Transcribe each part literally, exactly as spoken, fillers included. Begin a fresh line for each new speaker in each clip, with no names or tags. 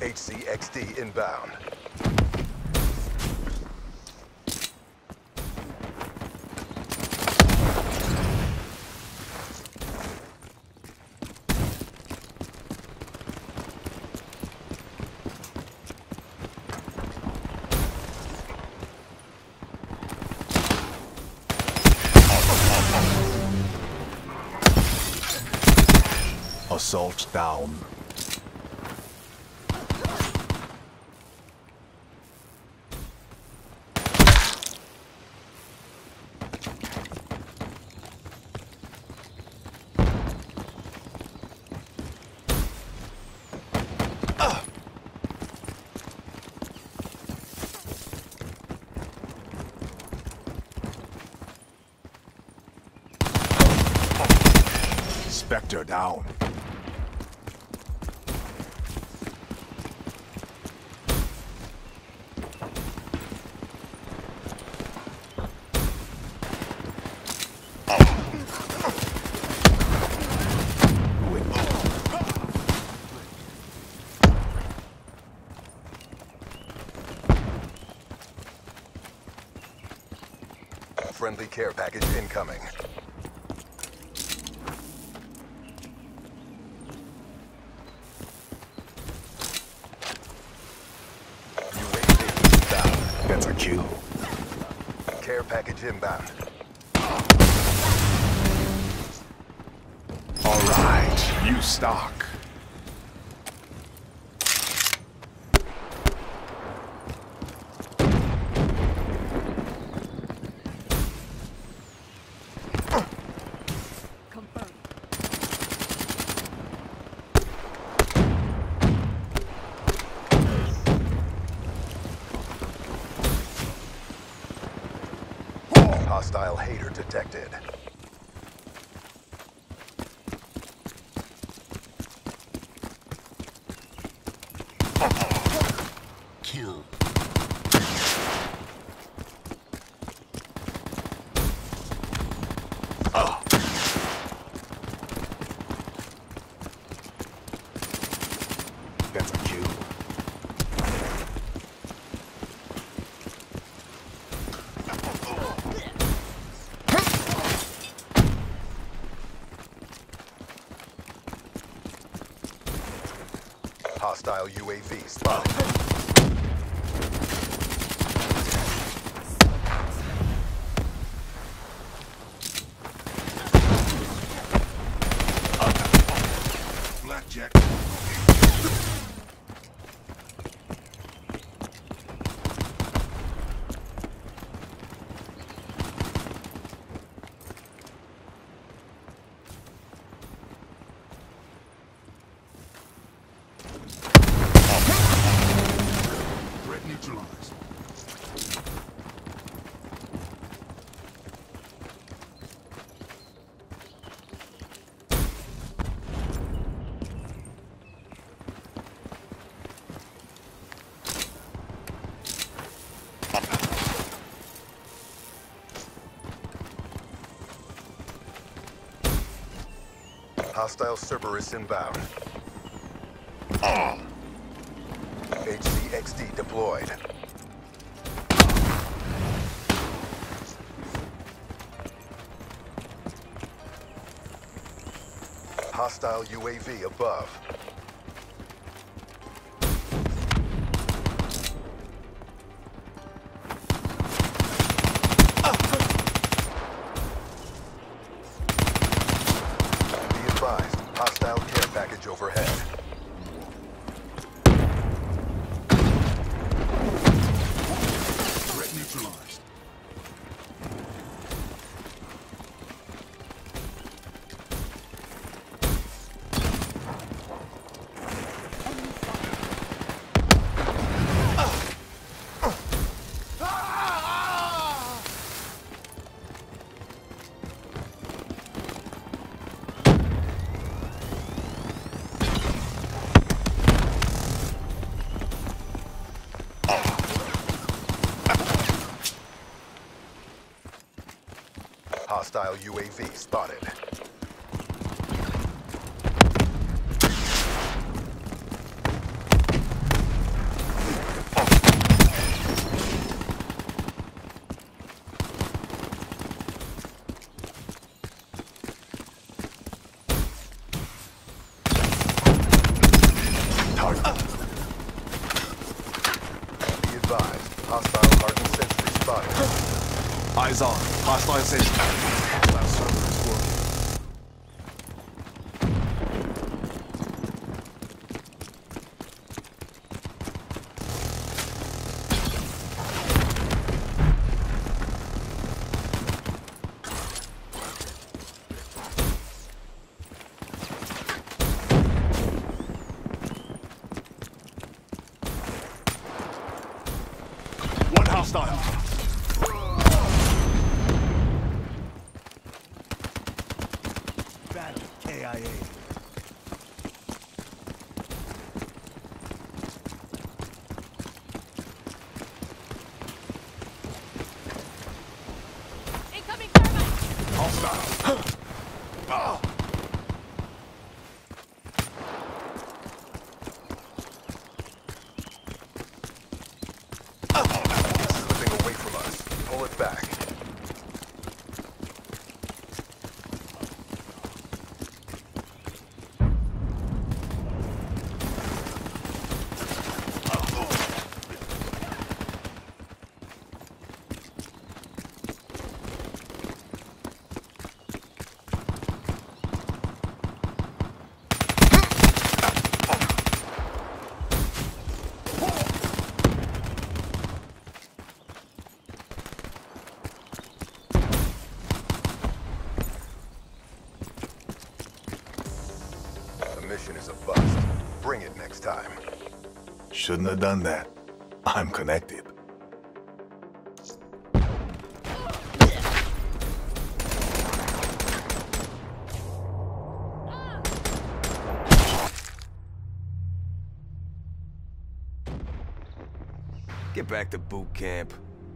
H C X D inbound.
Assault down. Spectre down.
Friendly care package incoming. U A V inbound.
That's a kill.
Care package inbound.
All right, you stock.
Hostile Hater detected.
Kill. Oh. That's a kill.
Hostile U A V spotted.
Blackjack. Threat neutralized.
Hostile Cerberus inbound. H C X D deployed. Hostile U A V above. Be advised, hostile care package overhead.
Threat neutralized.
Hostile U A V spotted.
Eyes on. Hostile station. Hostile server is working. One hostile.
Battle K I A.
Incoming thermite!
Hostile. Ah.
Slipping away from us. Pull it back. The mission is a bust. Bring it next time.
Shouldn't have done that. I'm connected.
Get back to boot camp.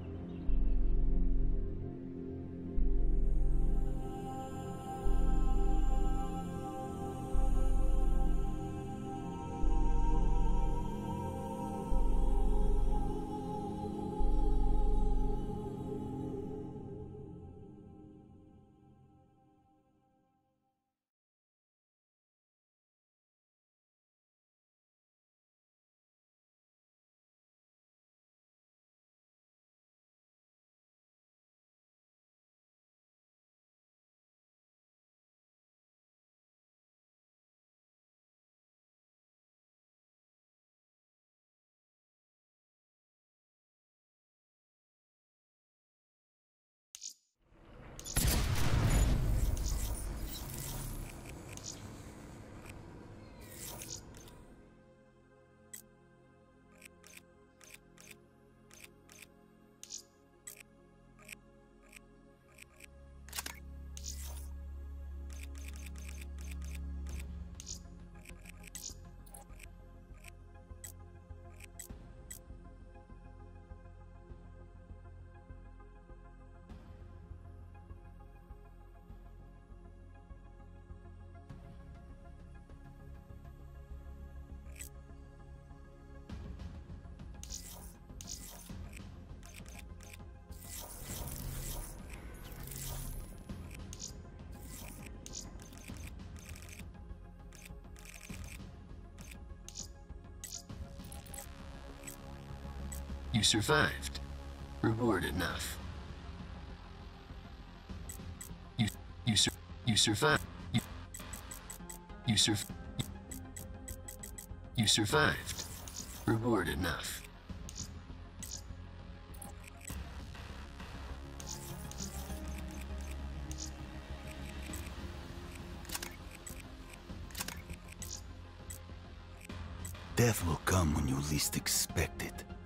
You survived. Reward enough. You you sur you survived. You you sur you survived. Reward enough.
Death will come when you least expect it.